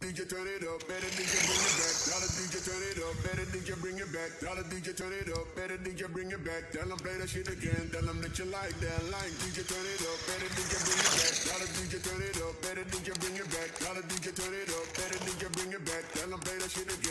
DJ turn it up, better DJ bring it back. Tell the DJ turn it up, better DJ bring it back. Tell the DJ turn it up, better DJ bring it back. Tell them play that shit again, tell them that you like that line. DJ turn it up, better DJ bring it back. Tell the DJ turn it up, better DJ bring it back. Tell the DJ turn it up, better DJ bring it back. Tell them play that shit again.